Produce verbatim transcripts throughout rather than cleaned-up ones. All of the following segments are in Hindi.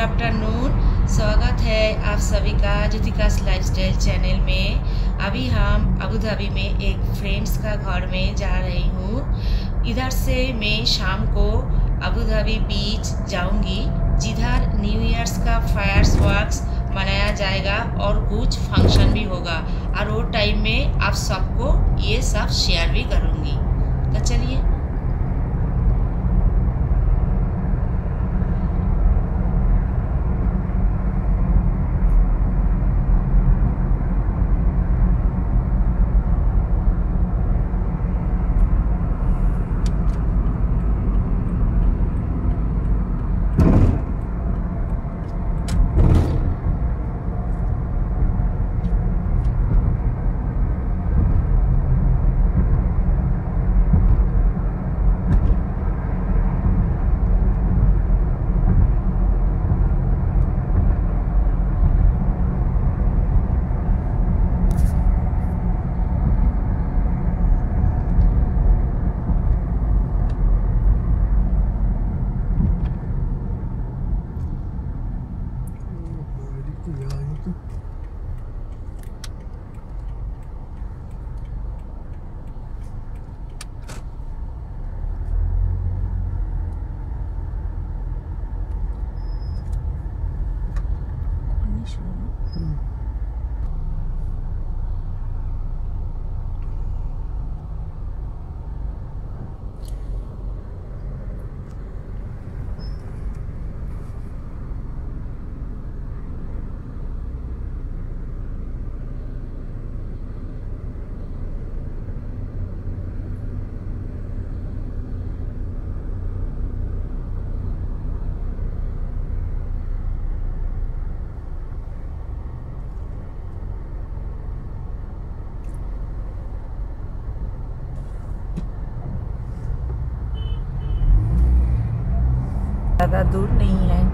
आफ्टरनून। स्वागत है आप सभी का ज्योतिकास लाइफस्टाइल चैनल में। अभी हम अबू धाबी में एक फ्रेंड्स का घर में जा रही हूँ। इधर से मैं शाम को अबू धाबी बीच जाऊंगी, जिधर न्यू ईयर्स का फायर्स वर्क्स मनाया जाएगा और कुछ फंक्शन भी होगा, और वो टाइम में आप सबको ये सब शेयर भी करूँगी। तो चलिए। ज़्यादा दूर नहीं है।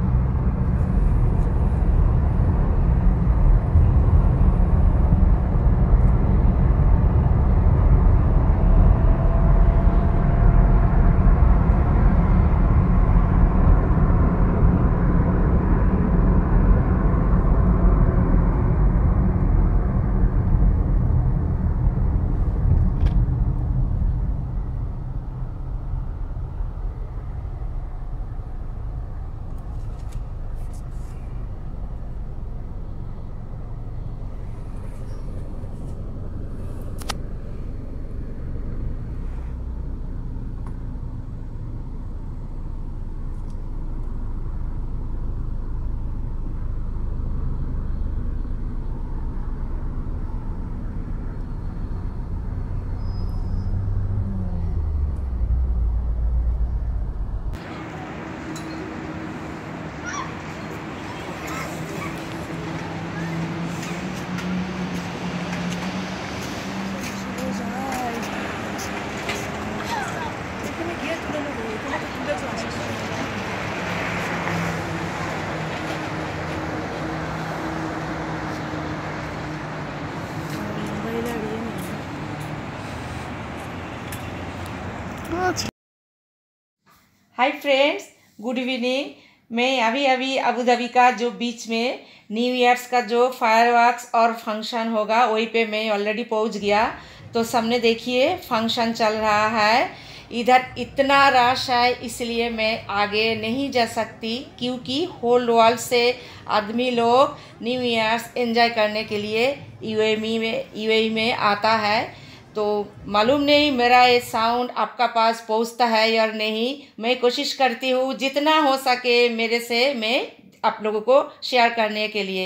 Hi friends, good evening. मैं अभी अभी अबू धाबी का जो बीच में न्यू ईयर्स का जो फायरवर्क्स और फंक्शन होगा वहीं पे मैं ऑलरेडी पहुंच गया। तो सामने देखिए फंक्शन चल रहा है। इधर इतना रश है, इसलिए मैं आगे नहीं जा सकती, क्योंकि होल वर्ल्ड से आदमी लोग न्यू ईयर्स एंजॉय करने के लिए यूएई में यूएई में आता है। तो मालूम नहीं मेरा ये साउंड आपका पास पहुंचता है या नहीं। मैं कोशिश करती हूँ जितना हो सके मेरे से मैं आप लोगों को शेयर करने के लिए।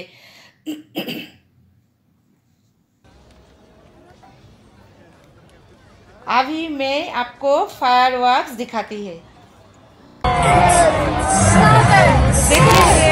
अभी मैं आपको फायरवर्क्स दिखाती है। देखिए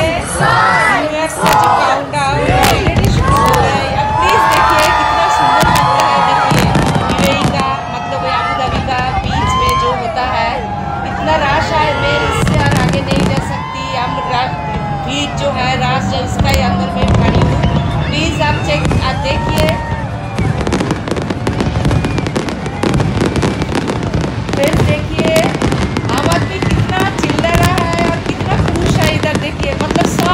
भीड़ जो है रास जो इसका ही अंदर में खड़ी हूँ। प्लीज़ आप चेक आप देखिए। फ्रेंड्स देखिए आवाज भी कितना चिल्ला रहा है और कितना खुश है। इधर देखिए मतलब सब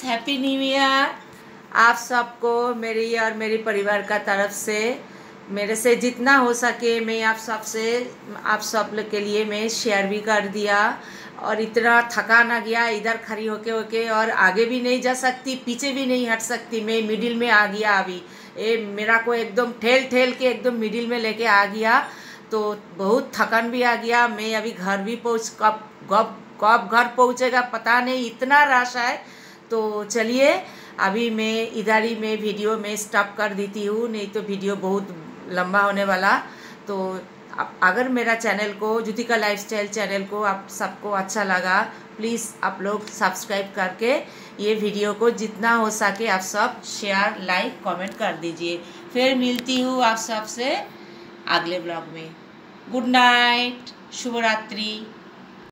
हैप्पी न्यू ईयर आप सबको मेरी और मेरे परिवार का तरफ से। मेरे से जितना हो सके मैं आप सब से आप सब लोग के लिए मैं शेयर भी कर दिया। और इतना थका ना गया, इधर खड़ी होके होके और आगे भी नहीं जा सकती, पीछे भी नहीं हट सकती, मैं मिडिल में आ गया। अभी ये मेरा को एकदम ठेल ठेल के एकदम मिडिल में लेके आ गया, तो बहुत थकान भी आ गया। मैं अभी घर भी पहुँच कब कब कब घर पहुँचेगा पता नहीं, इतना रश है। तो चलिए अभी मैं इधर ही मैं वीडियो में स्टॉप कर देती हूँ, नहीं तो वीडियो बहुत लंबा होने वाला। तो अगर मेरा चैनल को ज्योतिका लाइफस्टाइल चैनल को आप सबको अच्छा लगा, प्लीज़ आप लोग सब्सक्राइब करके ये वीडियो को जितना हो सके आप सब शेयर लाइक कमेंट कर दीजिए। फिर मिलती हूँ आप सब से अगले ब्लॉग में। गुड नाइट, शुभ रात्रि।